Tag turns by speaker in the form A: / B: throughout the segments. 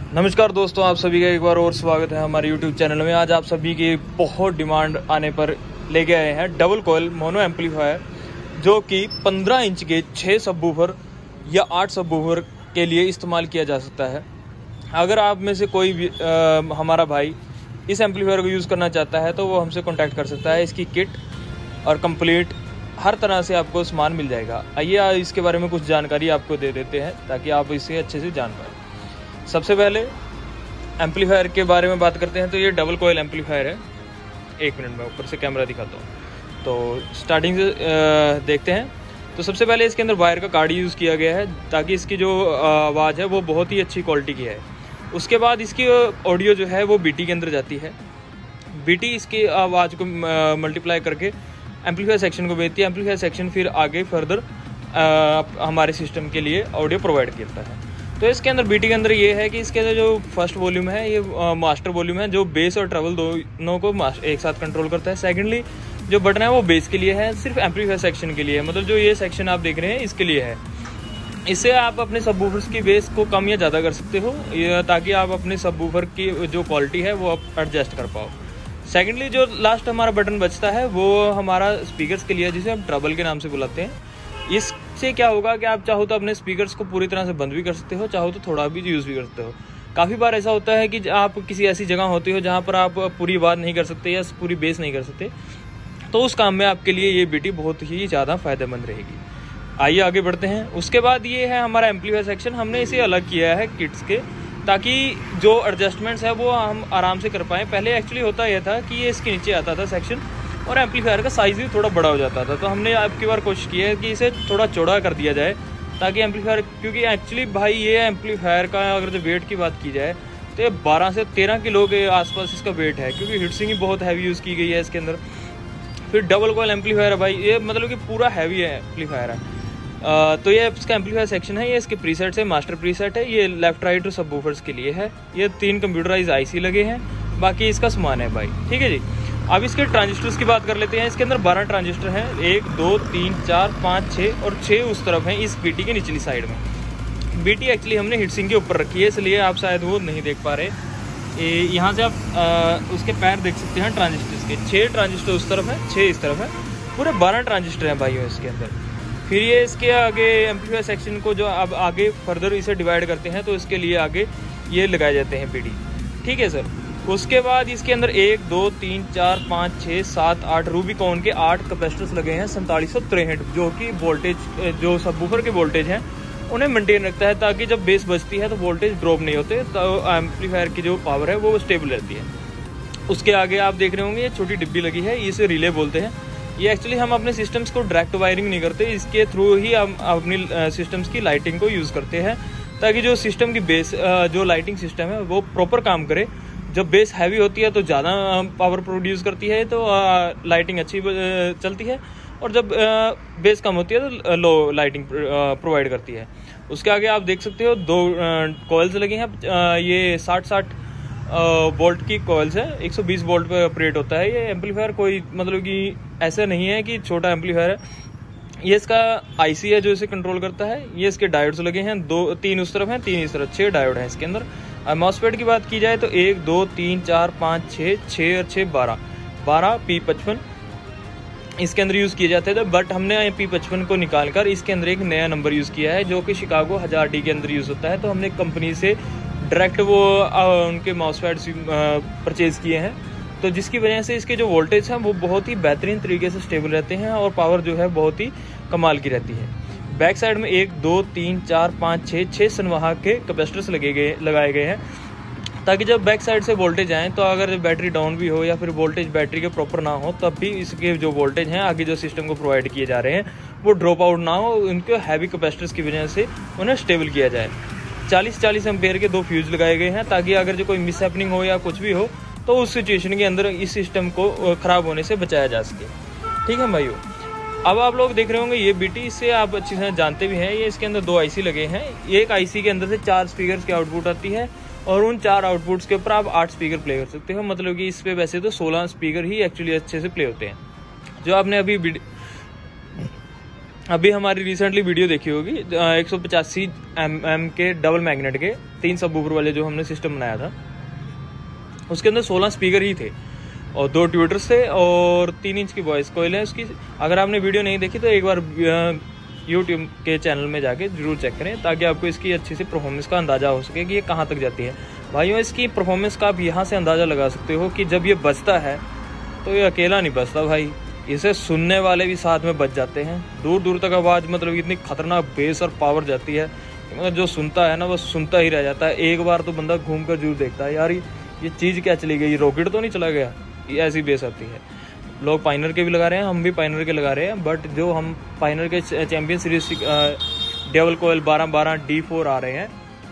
A: नमस्कार दोस्तों, आप सभी का एक बार और स्वागत है हमारे YouTube चैनल में। आज आप सभी की बहुत डिमांड आने पर लेके आए हैं डबल कॉइल मोनो एम्पलीफायर, जो कि 15 इंच के 6 सबवूफर या 8 सबवूफर के लिए इस्तेमाल किया जा सकता है। अगर आप में से कोई भी हमारा भाई इस एम्पलीफायर को यूज़ करना चाहता है तो वो हमसे कॉन्टैक्ट कर सकता है। इसकी किट और कंप्लीट हर तरह से आपको सामान मिल जाएगा। आइए इसके बारे में कुछ जानकारी आपको दे देते हैं ताकि आप इसे अच्छे से जान पाएँ। सबसे पहले एम्पलीफायर के बारे में बात करते हैं तो ये डबल कॉइल एम्पलीफायर है। एक मिनट में ऊपर से कैमरा दिखाता हूँ। तो स्टार्टिंग से देखते हैं। तो सबसे पहले इसके अंदर वायर का कार्ड यूज़ किया गया है ताकि इसकी जो आवाज़ है वो बहुत ही अच्छी क्वालिटी की है। उसके बाद इसकी ऑडियो जो है वो बीटी के अंदर जाती है। बीटी इसकी आवाज़ को मल्टीप्लाई करके एम्पलीफायर सेक्शन को भेजती है। एम्पलीफायर सेक्शन फिर आगे फर्दर हमारे सिस्टम के लिए ऑडियो प्रोवाइड करता है। तो इसके अंदर बीटी के अंदर ये है कि इसके जो फर्स्ट वॉल्यूम है ये मास्टर वॉल्यूम है, जो बेस और ट्रबल दोनों को एक साथ कंट्रोल करता है। सेकेंडली जो बटन है वो बेस के लिए है, सिर्फ एम्पलीफायर सेक्शन के लिए है। मतलब जो ये सेक्शन आप देख रहे हैं इसके लिए है। इससे आप अपने सबवूफर्स की बेस को कम या ज़्यादा कर सकते हो ताकि आप अपने सबवूफर की जो क्वालिटी है वो आप एडजस्ट कर पाओ। सेकेंडली जो लास्ट हमारा बटन बचता है वो हमारा स्पीकर्स के लिए है, जिसे हम ट्रबल के नाम से बुलाते हैं। इससे क्या होगा कि आप चाहो तो अपने स्पीकर्स को पूरी तरह से बंद भी कर सकते हो, चाहो तो थोड़ा भी यूज़ भी कर सकते हो। काफ़ी बार ऐसा होता है कि आप किसी ऐसी जगह होती हो जहाँ पर आप पूरी आवाज़ नहीं कर सकते या पूरी बेस नहीं कर सकते, तो उस काम में आपके लिए ये बीटी बहुत ही ज़्यादा फायदेमंद रहेगी। आइए आगे बढ़ते हैं। उसके बाद ये है हमारा एम्पलीफायर सेक्शन। हमने इसे अलग किया है किट्स के, ताकि जो एडजस्टमेंट्स है वो हम आराम से कर पाएँ। पहले एक्चुअली होता यह था कि ये इसके नीचे आता था सेक्शन और एम्पलीफायर का साइज़ भी थोड़ा बड़ा हो जाता था। तो हमने आपकी बार कोशिश की है कि इसे थोड़ा चौड़ा कर दिया जाए ताकि एम्पलीफायर, क्योंकि एक्चुअली भाई ये एम्पलीफायर का अगर जो वेट की बात की जाए तो ये 12 से 13 किलो के आसपास इसका वेट है, क्योंकि हीटसिंग ही बहुत हैवी यूज़ की गई है इसके अंदर। फिर डबल कॉइल एम्पलीफायर है भाई, ये मतलब कि पूरा हैवी है एम्पलीफायर है। तो ये इसका एम्पलीफायर सेक्शन है। ये इसके प्रीसेट है, मास्टर प्रीसेट है। ये लेफ्ट राइट और सबवूफर्स के लिए है। ये 3 कंप्यूटराइज आईसी लगे हैं, बाकी इसका सामान है भाई। ठीक है जी। अब इसके ट्रांजिस्टर्स की बात कर लेते हैं। इसके अंदर 12 ट्रांजिस्टर हैं, 1 2 3 4 5 6 और 6 उस तरफ हैं इस बीटी के निचली साइड में। बीटी एक्चुअली हमने हीटसिंक के ऊपर रखी है, इसलिए आप शायद वो नहीं देख पा रहे। यहाँ से आप उसके पैर देख सकते हैं ट्रांजिस्टर्स के। 6 ट्रांजिस्टर उस तरफ है, 6 इस तरफ है, पूरे 12 ट्रांजिस्टर हैं भाइयों इसके अंदर। फिर ये इसके आगे एम्पलीफायर सेक्शन को जो अब आगे फर्दर इसे डिवाइड करते हैं तो इसके लिए आगे ये लगाए जाते हैं बीटी। ठीक है सर। उसके बाद इसके अंदर 1 2 3 4 5 6 7 8 रूबिकॉन के 8 कैपेसिटर्स लगे हैं 4763, जो कि वोल्टेज जो सबवूफर के वोल्टेज हैं उन्हें मेंटेन रखता है, ताकि जब बेस बजती है तो वोल्टेज ड्रॉप नहीं होते, तो एम्पलीफायर की जो पावर है वो स्टेबल रहती है। उसके आगे आप देख रहे होंगे ये छोटी डिब्बी लगी है, इसे रिले बोलते हैं। ये एक्चुअली हम अपने सिस्टम्स को डायरेक्ट वायरिंग नहीं करते, इसके थ्रू ही हम अपनी सिस्टम्स की लाइटिंग को यूज़ करते हैं, ताकि जो सिस्टम की बेस जो लाइटिंग सिस्टम है वो प्रॉपर काम करे। जब बेस हैवी होती है तो ज़्यादा पावर प्रोड्यूस करती है, तो लाइटिंग अच्छी चलती है, और जब बेस कम होती है तो लो लाइटिंग प्रोवाइड करती है। उसके आगे आप देख सकते हो 2 कॉइल्स लगे हैं। ये 60 वोल्ट की कॉइल्स है, 120 वोल्ट पर ऑपरेट होता है ये एम्पलीफायर। कोई मतलब कि ऐसा नहीं है कि छोटा एम्पलीफायर है। ये इसका आईसी है जो इसे कंट्रोल करता है। ये इसके डायोड्स लगे हैं, 3 उस तरफ हैं, 3 इस तरफ, 6 डायोड हैं इसके अंदर। मॉसफेट की बात की जाए तो 1 2 3 4 5 6 6 और 6 12 P55 इसके अंदर यूज़ किए जाते थे। बट हमने P55 को निकालकर इसके अंदर एक नया नंबर यूज़ किया है, जो कि शिकागो 1000D के अंदर यूज़ होता है। तो हमने कंपनी से डायरेक्ट वो उनके मॉसफेट्स परचेज़ किए हैं, तो जिसकी वजह से इसके जो वोल्टेज हैं वो बहुत ही बेहतरीन तरीके से स्टेबल रहते हैं और पावर जो है बहुत ही कमाल की रहती है। बैक साइड में 1 2 3 4 5 6 संवाहक के कैपेसिटर्स लगाए गए हैं, ताकि जब बैक साइड से वोल्टेज आए तो अगर बैटरी डाउन भी हो या फिर वोल्टेज बैटरी के प्रॉपर ना हो, तब भी इसके जो वोल्टेज हैं आगे जो सिस्टम को प्रोवाइड किए जा रहे हैं वो ड्रॉप आउट ना हो, उनके हैवी कैपेसिटर्स की वजह से उन्हें स्टेबल किया जाए। 40 एम्पेयर के 2 फ्यूज लगाए गए हैं, ताकि अगर जो कोई मिस हैपनिंग हो या कुछ भी हो तो उस सिचुएशन के अंदर इस सिस्टम को ख़राब होने से बचाया जा सके। ठीक है भाइयों। अब आप लोग देख रहे होंगे ये बीटी, इससे आप अच्छी तरह जानते भी हैं। ये इसके अंदर 2 आईसी लगे हैं। एक आईसी के अंदर से 4 स्पीकर्स की आउटपुट आती है, और उन 4 आउटपुट्स के ऊपर आप 8 स्पीकर प्ले कर सकते हो। मतलब कि इस पे वैसे तो 16 स्पीकर ही एक्चुअली अच्छे से प्ले होते हैं। जो आपने अभी अभी हमारी रिसेंटली वीडियो देखी होगी 185 mm के डबल मैग्नेट के 3 सबवूफर वाले जो हमने सिस्टम बनाया था, उसके अंदर 16 स्पीकर ही थे और 2 ट्यूटर्स थे और 3 इंच की वॉइस कॉइल है उसकी। अगर आपने वीडियो नहीं देखी तो एक बार यूट्यूब के चैनल में जाके जरूर चेक करें, ताकि आपको इसकी अच्छी से परफॉर्मेंस का अंदाज़ा हो सके कि ये कहाँ तक जाती है। भाइयों, इसकी परफॉर्मेंस का आप यहाँ से अंदाज़ा लगा सकते हो कि जब ये बजता है तो ये अकेला नहीं बजता भाई, इसे सुनने वाले भी साथ में बज जाते हैं। दूर दूर तक आवाज़ मतलब इतनी खतरनाक बेस और पावर जाती है, मतलब जो सुनता है ना वो सुनता ही रह जाता है। एक बार तो बंदा घूम कर जरूर देखता है, यार ये चीज़ क्या चली गई, रॉकेट तो नहीं चला गया, ये ऐसी बेस आती है। लोग पाइनर के भी लगा रहे हैं, हम भी पाइनर के लगा रहे हैं, बट जो हम पाइनर के champion series double coil 12-12 D4 आ रहे हैं,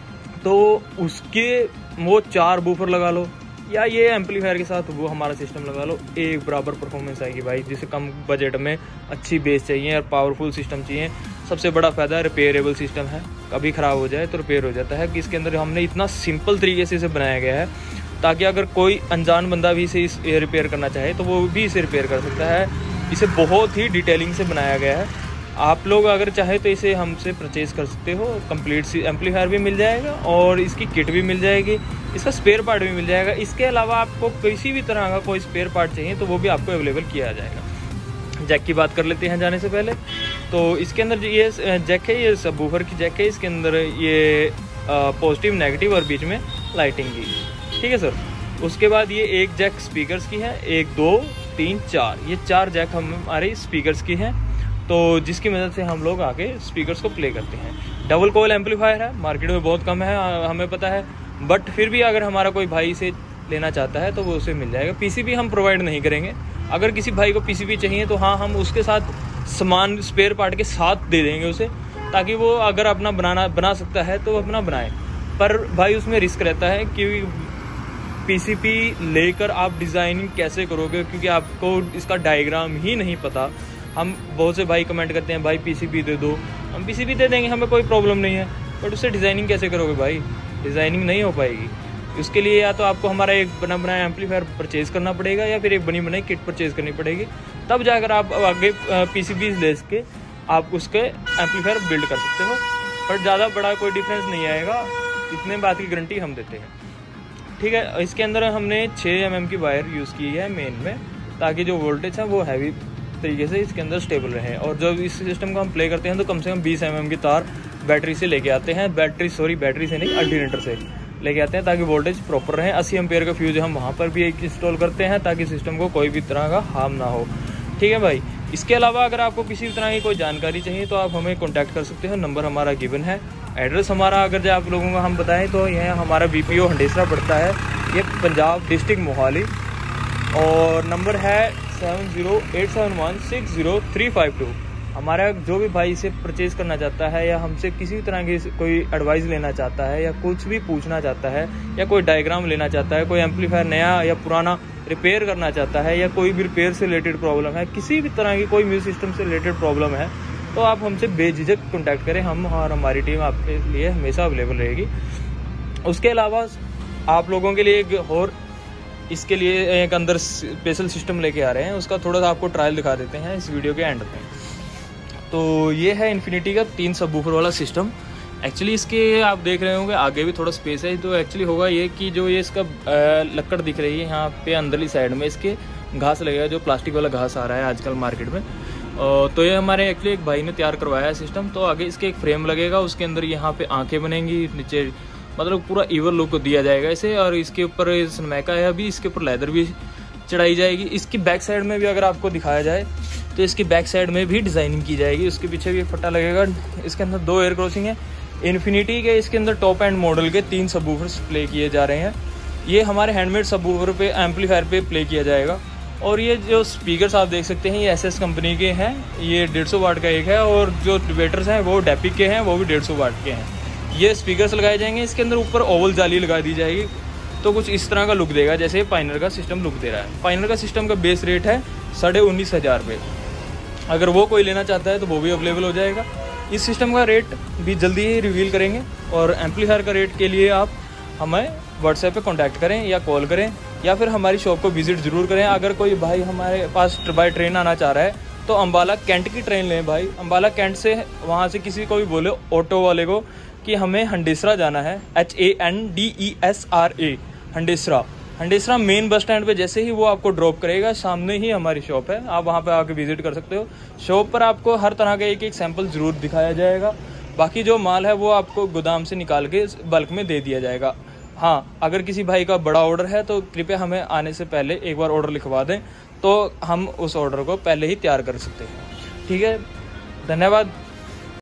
A: तो उसके वो 4 बूफर लगा लो या ये एम्पलीफायर के साथ वो हमारा सिस्टम लगा लो, एक बराबर परफॉर्मेंस आएगी भाई। जिसे कम बजट में अच्छी बेस चाहिए और पावरफुल सिस्टम चाहिए, सबसे बड़ा फायदा रिपेयरेबल सिस्टम है, कभी ख़राब हो जाए तो रिपेयर हो जाता है। कि इसके अंदर हमने इतना सिंपल तरीके से इसे बनाया गया है ताकि अगर कोई अनजान बंदा भी इसे रिपेयर करना चाहे तो वो भी इसे रिपेयर कर सकता है। इसे बहुत ही डिटेलिंग से बनाया गया है। आप लोग अगर चाहे तो इसे हमसे परचेज़ कर सकते हो, कंप्लीट एम्पलीफायर भी मिल जाएगा और इसकी किट भी मिल जाएगी, इसका स्पेयर पार्ट भी मिल जाएगा। इसके अलावा आपको किसी भी तरह का कोई स्पेयर पार्ट चाहिए तो वो भी आपको अवेलेबल किया जाएगा। जैक की बात कर लेते हैं जाने से पहले। तो इसके अंदर ये जैक है, ये सबवूफर की जैक है, इसके अंदर ये पॉजिटिव नेगेटिव और बीच में लाइटिंग की, ठीक है सर। उसके बाद ये एक जैक स्पीकर्स की है, 1 2 3 4, ये 4 जैक हमारे स्पीकर्स की हैं, तो जिसकी मदद से हम लोग आके स्पीकर्स को प्ले करते हैं। डबल कोयल एम्पलीफायर है, मार्केट में बहुत कम है हमें पता है, बट फिर भी अगर हमारा कोई भाई इसे लेना चाहता है तो वो उसे मिल जाएगा। पीसीबी हम प्रोवाइड नहीं करेंगे, अगर किसी भाई को पीसीबी चाहिए तो हाँ हम उसके साथ सामान स्पेयर पार्ट के साथ दे देंगे उसे, ताकि वो अगर अपना बना सकता है तो अपना बनाए। पर भाई उसमें रिस्क रहता है कि पीसीबी लेकर आप डिज़ाइनिंग कैसे करोगे, क्योंकि आपको इसका डायग्राम ही नहीं पता। हम बहुत से भाई कमेंट करते हैं भाई पीसीबी दे दो, हम पीसीबी दे देंगे, हमें कोई प्रॉब्लम नहीं है, बट उससे डिज़ाइनिंग कैसे करोगे भाई, डिज़ाइनिंग नहीं हो पाएगी। उसके लिए या तो आपको हमारा एक बना बनाया एम्पलीफायर परचेज़ करना पड़ेगा या फिर एक बनी बनाई किट परचेज़ करनी पड़ेगी, तब जाकर आप आगे पीसीबी ले के आप उसके एम्पलीफायर बिल्ड कर सकते हो। बट ज़्यादा बड़ा कोई डिफरेंस नहीं आएगा, इतने बात की गारंटी हम देते हैं, ठीक है। इसके अंदर हमने 6 mm की वायर यूज़ की है मेन में, ताकि जो वोल्टेज है वो हैवी तरीके से इसके अंदर स्टेबल रहे। और जब इस सिस्टम को हम प्ले करते हैं तो कम से कम 20 mm की तार बैटरी से लेके आते हैं, बैटरी से नहीं अल्टरनेटर से लेके आते हैं, ताकि वोल्टेज प्रॉपर रहे। 80 एम्पियर का फ्यूज हम वहाँ पर भी एक इंस्टॉल करते हैं, ताकि सिस्टम को कोई भी तरह का हार्म ना हो, ठीक है भाई। इसके अलावा अगर आपको किसी तरह की कोई जानकारी चाहिए तो आप हमें कॉन्टैक्ट कर सकते हैं, नंबर हमारा गिवन है। एड्रेस हमारा अगर जो आप लोगों को हम बताएं तो यह हमारा BPO हंडेसरा पड़ता है, ये पंजाब डिस्ट्रिक्ट मोहाली, और नंबर है 7087160352। हमारा जो भी भाई इसे परचेज़ करना चाहता है या हमसे किसी तरह की कोई एडवाइस लेना चाहता है या कुछ भी पूछना चाहता है या कोई डायग्राम लेना चाहता है, कोई एम्पलीफायर नया या पुराना रिपेयर करना चाहता है या कोई भी रिपेयर से रिलेटेड प्रॉब्लम है, किसी भी तरह की कोई म्यूजिक सिस्टम से रिलेटेड प्रॉब्लम है, तो आप हमसे बेझिझक कॉन्टैक्ट करें, हम और हमारी टीम आपके लिए हमेशा अवेलेबल रहेगी। उसके अलावा आप लोगों के लिए एक और इसके लिए एक अंदर स्पेशल सिस्टम लेके आ रहे हैं, उसका थोड़ा सा आपको ट्रायल दिखा देते हैं इस वीडियो के एंड में। तो ये है इन्फिनिटी का 3 सबवूफर वाला सिस्टम। एक्चुअली इसके आप देख रहे होंगे आगे भी थोड़ा स्पेस है, तो एक्चुअली होगा ये कि जो ये इसका लक्कड़ दिख रही है यहाँ पे अंदरली साइड में, इसके घास लगेगा, जो प्लास्टिक वाला घास आ रहा है आजकल मार्केट में। तो ये हमारे एक्चुअली एक भाई ने तैयार करवाया है सिस्टम। तो आगे इसके एक फ्रेम लगेगा, उसके अंदर यहाँ पे आंखें बनेंगी, नीचे मतलब पूरा इवन लुक दिया जाएगा इसे, और इसके ऊपर सनमाइका है अभी, इसके ऊपर लेदर भी चढ़ाई जाएगी। इसकी बैक साइड में भी अगर आपको दिखाया जाए तो इसकी बैक साइड में भी डिज़ाइनिंग की जाएगी, उसके पीछे भी एक फट्टा लगेगा। इसके अंदर 2 एयर क्रॉसिंग है इन्फिनिटी के, इसके अंदर टॉप एंड मॉडल के 3 सबवूफर्स प्ले किए जा रहे हैं। ये हमारे हैंडमेड सबवूफर पे एम्पलीफायर पे प्ले किया जाएगा। और ये जो स्पीकर्स आप देख सकते हैं ये SS कंपनी के हैं, ये 150 वाट का एक है, और जो डिबेटर्स हैं वो डेपिक के हैं, वो भी 150 वाट के हैं। ये स्पीकर्स लगाए जाएंगे, इसके अंदर ऊपर ओवल जाली लगा दी जाएगी, तो कुछ इस तरह का लुक देगा जैसे पाइनर का सिस्टम लुक दे रहा है। पाइनर का सिस्टम का बेस रेट है 19,500 रुपये, अगर वो कोई लेना चाहता है तो वो भी अवेलेबल हो जाएगा। इस सिस्टम का रेट भी जल्दी ही रिवील करेंगे, और एम्पलीफायर का रेट के लिए आप हमें व्हाट्सएप पे कांटेक्ट करें या कॉल करें, या फिर हमारी शॉप को विजिट ज़रूर करें। अगर कोई भाई हमारे पास बाय ट्रेन आना चाह रहा है तो अम्बाला कैंट की ट्रेन लें भाई। अम्बाला कैंट से वहाँ से किसी को भी बोले ऑटो वाले को कि हमें हंडेसरा जाना है, HANDESRA, Handesra main bus stand पे जैसे ही वो आपको ड्रॉप करेगा, सामने ही हमारी शॉप है, आप वहाँ पे आके विजिट कर सकते हो। शॉप पर आपको हर तरह का एक सैंपल ज़रूर दिखाया जाएगा। बाकी जो माल है वो आपको गोदाम से निकाल के बल्क में दे दिया जाएगा। हाँ, अगर किसी भाई का बड़ा ऑर्डर है तो कृपया हमें आने से पहले एक बार ऑर्डर लिखवा दें, तो हम उस ऑर्डर को पहले ही तैयार कर सकते हैं। ठीक है, धन्यवाद।